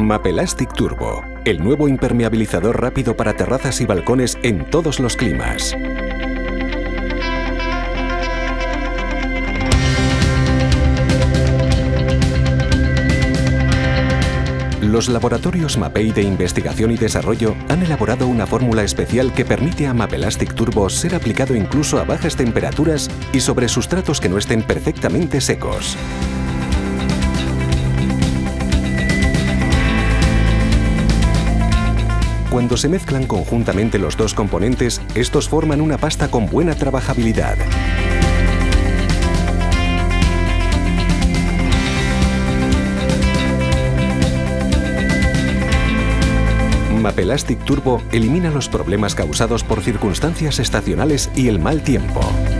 Mapelastic Turbo, el nuevo impermeabilizador rápido para terrazas y balcones en todos los climas. Los laboratorios Mapei de investigación y desarrollo han elaborado una fórmula especial que permite a Mapelastic Turbo ser aplicado incluso a bajas temperaturas y sobre sustratos que no estén perfectamente secos. Cuando se mezclan conjuntamente los dos componentes, estos forman una pasta con buena trabajabilidad. Mapelastic Turbo elimina los problemas causados por circunstancias estacionales y el mal tiempo.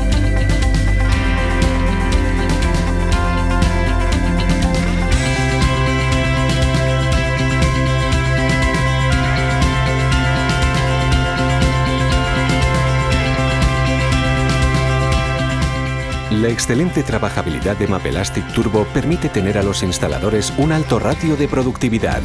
La excelente trabajabilidad de Mapelastic Turbo permite tener a los instaladores un alto ratio de productividad.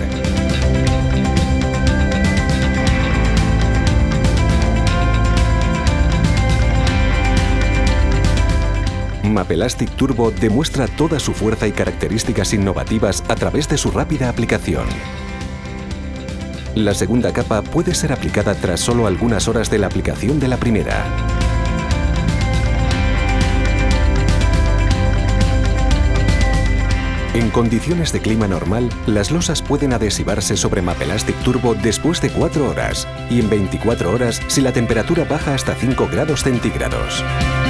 Mapelastic Turbo demuestra toda su fuerza y características innovativas a través de su rápida aplicación. La segunda capa puede ser aplicada tras solo algunas horas de la aplicación de la primera. En condiciones de clima normal, las losas pueden adhesivarse sobre Mapelastic Turbo después de 4 horas y en 24 horas si la temperatura baja hasta 5 grados centígrados.